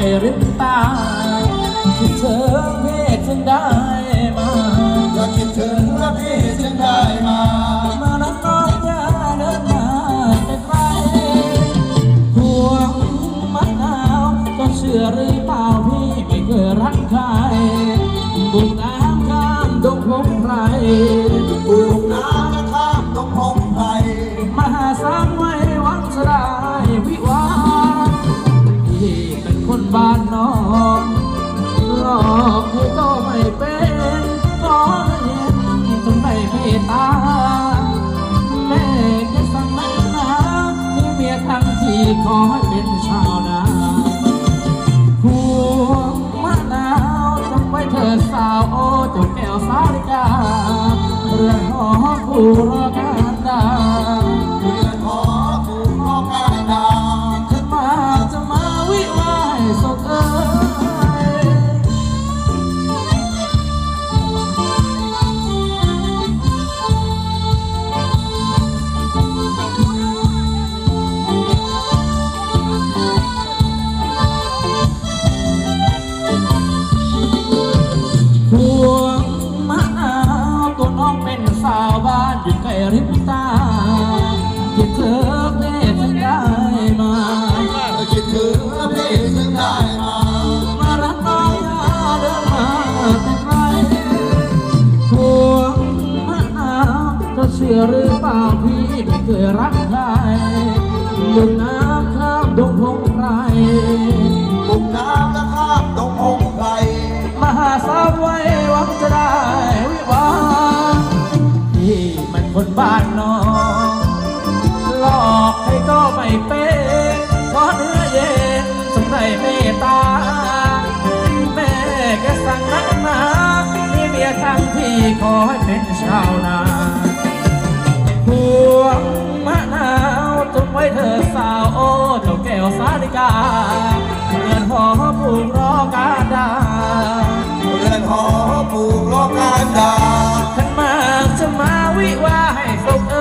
ริมตาคิดถึงพี่จึงได้มาอยากคิดถึงและพี่จึงได้มามานักน้อยอย่าเดินมาไกลๆห่วงมะนาวก็เชื่อหรือเปล่าพี่ไม่เคยรักใครบุกน้ำข้ามดงพงไพรบุกน้ำข้ามดงพงไพรมาหาสร้างไว้หวังจะได้วิวาพี่เป็นคนบ้านนอกหลอกให้ก็ไม่เป็นขอเย็นจนไม่เมตตาแม่แค่สั่งนักหนามีเมียทั้งที่ขอให้เป็นชาวนาพวงมะนาวจงไว้เธอสาวโอ้เจ้าแก้วสาลิกาเรือนหอผู้รอการดาเรือนหอผู้รอการดาขึ้นมาจะมาวิวาให้สดพวงมะนาวตัวน้องเป็นสาวบ้านอยู่ใกล้ริมตาคิดถึงพี่จึงได้มาคิดถึงและพี่จึงได้มามารักน้อยอย่าเดินมาแต่ไกลพวงมะนาวก็เชื่อหรือเปล่าพี่ไม่เคยรักใครลุกน้ำข้ามดงพงไพรบุกน้ำและข้ามดงพงไพรมาหาสาวไว้หวังจะได้วิวาพี่มันคนบ้านนอกหลอกให้ก็ไม่เป็นขอเนื้อเย็นสงได้เมตตาแม่แกสั่งนักหนามีเมียทั้งที่ขอให้เป็นชาวนาพวงมะนาวจงไว้เธอสาวโอ้เจ้าแก้วสาลิกาเรือนหอผู้รอการดาเรือนหอผู้รอการดาขันมากจะมาวิวาให้สุข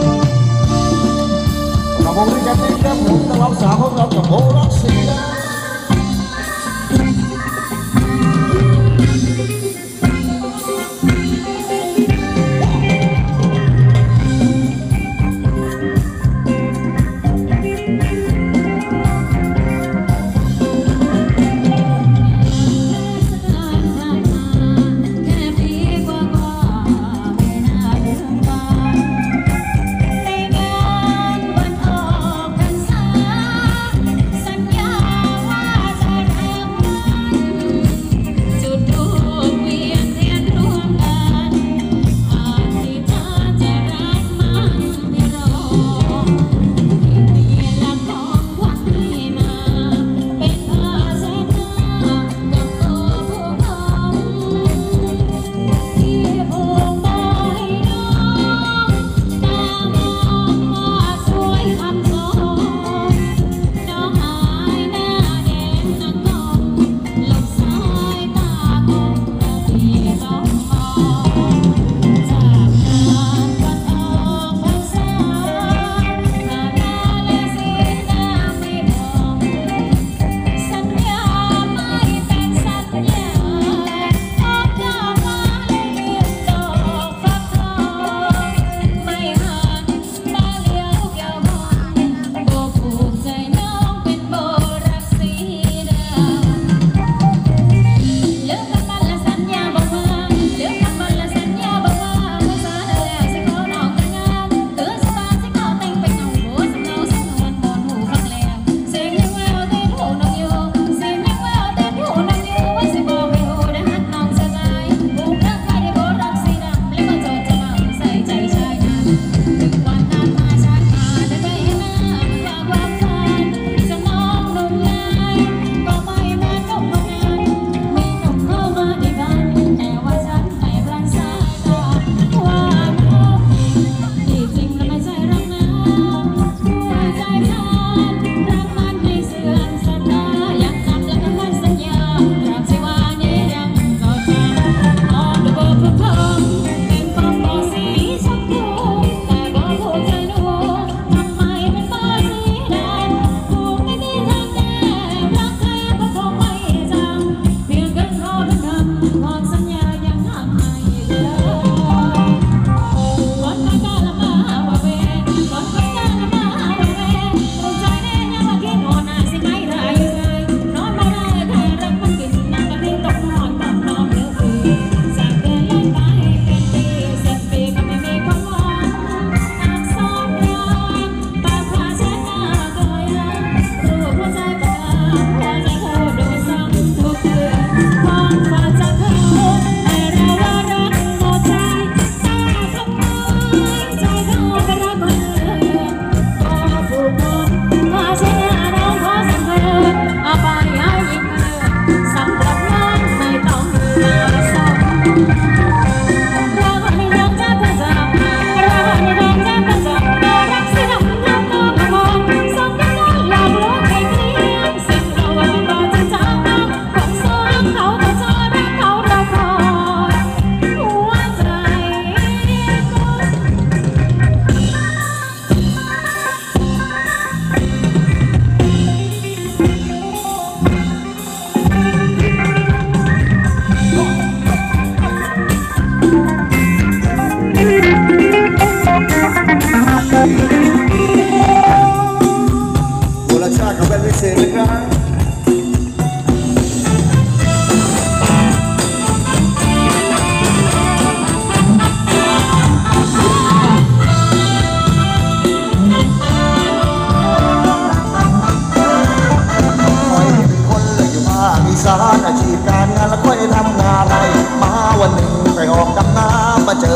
ขอบคุณที่จะติดตามผมตลอดสาวของเรากับโบรักสีนะ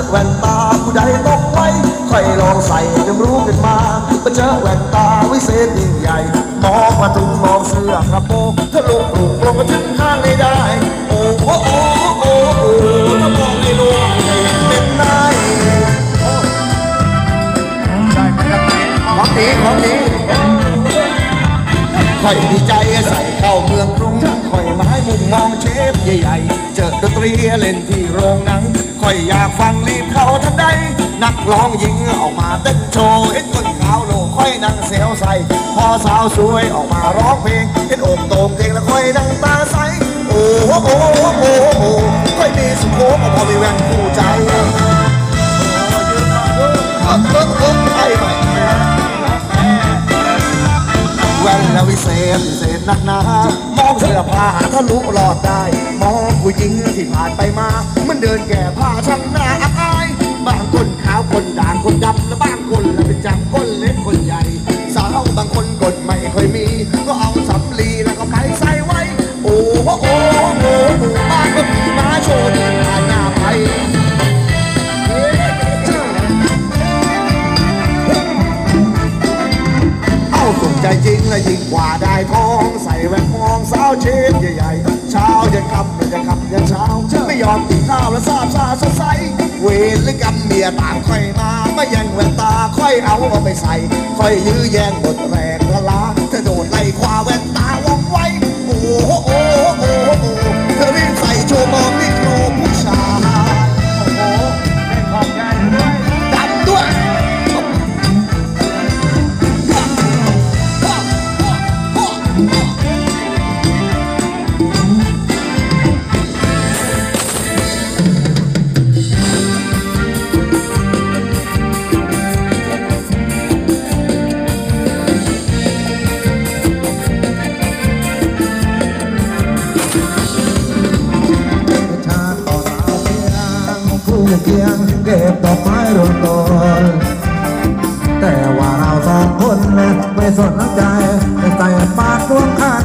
แว่นตาผู้ใดตกไว้ค่อยลองใส่จนรู้กันมามาเจอแว่นตาวิเศษยิ่งใหญ่มองมาถึงมองเสื้อกระโปรงทะลุปลุกลงมาถึงข้างในได้โอ้โหโอ้โหโอ้โหถ้ามองในโลกเป็นนายของดีของดีค่อยดีใจใส่เข้าเมืองกรุงค่อยมาให้มุมมองเชฟใหญ่ๆเจอดนตรีเล่นที่โรงหนังค่อยอยากฟังรีบเข้าทันใดนักร้องหญิงออกมาเต้นโชว์เห็นคนขาวโลค่อยนั่งเซลใส่พอสาวสวยออกมาร้องเพลงเห็นอกโตมเพลงแล้วค่อยนั่งตาใสโอ้โหโอ้โหโอ้โหค่อยมีสุโขก็พอมีแหวนคู่ใจแว่นและวิเศษพิเศษนักหนามองเสื้อผ้าทะลุหลอดได้มองผู้หญิงที่ผ่านไปมามันเดินแก่ผ้าช่างหน้าอับอายบางคนขาวคนด่างคนดำและบางคนละเป็นจำคนเล็กคนใหญ่สาวบางคนกดไม่ค่อยมีก็เอาสำลีแล้วก็ไปใส่ไว้โอ้โหโอ้โหบ้านก็มีม้าโชว์เดินผ่านหน้าไปสุขใจจริงและยิ่งกว่าได้ทองใส่แว่นมองสาวเชฟใหญ่ๆเช้ายันค่ำยันค่ำยันเช้าไม่ยอมกินข้าวและซาบซาสดใสเวรหรือกรรมเมียต่างค่อยมาไม่แย่งแว่นตาค่อยเอาไปใส่ค่อยยื้อแย่งหมดแรงละล้าเธอโดนไล่คว้าแว่นตาวงไว้โอ้โหโอ้โหโอ้โหเธอรีบใส่โชว์มองนี่โครผู้ชายโอ้โหเล่นของใหญ่ด้วยดำด้วยเกียงเก็บดอกไม้รวมต้นแต่ว่าเราสองคนไม่สนใจไม่ใส่ปากรวมขัน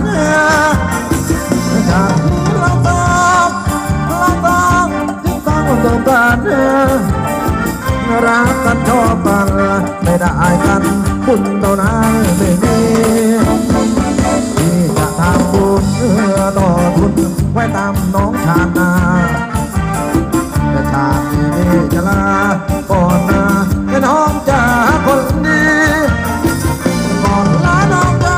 จากที่เราต้องที่ต้องประสบการณ์รักกันชอบกันไม่ได้กันบุญเท่านั้นไม่มีที่จะทำบุญต่อทุนไว้ตามน้องชาตินาชาตินี้จะลาก่อนนะให้น้องจ๋าคนดีก่อนลาน้องจ๋า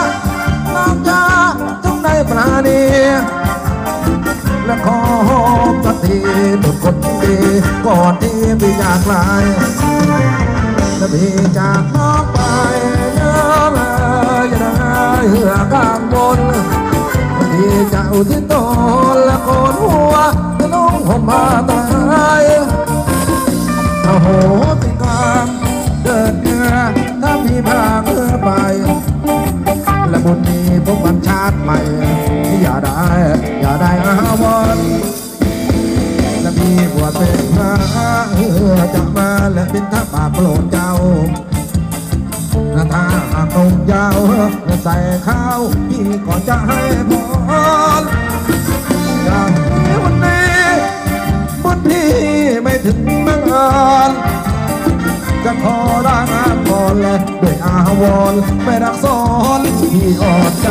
จงได้ปราณีและขอสักทีทุกคนดีก่อนที่พี่จากลาและพี่จากน้องไปเนื้อเลยจะได้เหือข้างบนพี่จะอุทิศตนและโกนหัวน้องผมมาตายโอ้โหสิกรรมเดินเนื้อถ้าพี่พาเธอไปและบุญนี้พบวันชาติใหม่อย่าได้อาวันและมีบวชเป็นพระจะมาและเป็นทัพบาปโปรดเจ้าถ้าหากตรงยาวและใส่ข้าวพี่ก็จะให้พรอย่างนี้วันนี้บุญพี่ไม่ถึงเมืองอ่านจะขอได้งานก่อนและด้วยอาวรณ์ไม่รักซ้อนพี่อ่อนใจ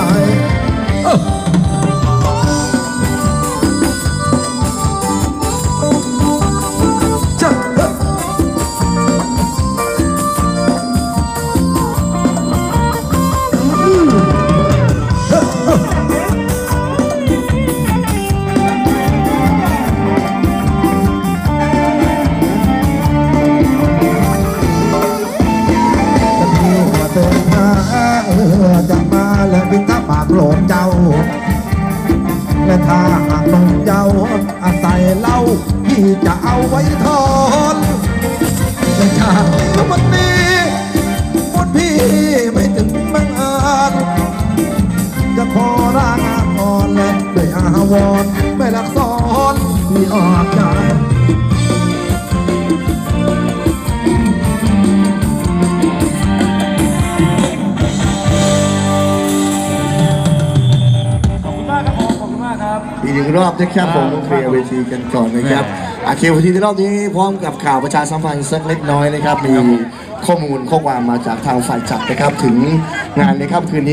จะมาและบินทับปากหลงเจ้าและถ้าหากน้องเจ้าอาศัยเล่าพี่จะเอาไว้ทอนแต่ชาติวันนี้หมดพี่ไม่ถึงบังเอิญจะขอร่างอ่อนและด้วยอาวรณ์ไม่รักซ้อนพี่ออกใจอีกหนึ่งรอบนะครับผมเคลียร์เวทีกันก่อนนะครับเควันที่ในรอบนี้พร้อมกับข่าวประชาสัมพันธ์สักเล็กน้อยนะครับมีข้อมูลข้อความมาจากทางฝ่ายจัดนะครับถึงงานในค่ำคืนนี้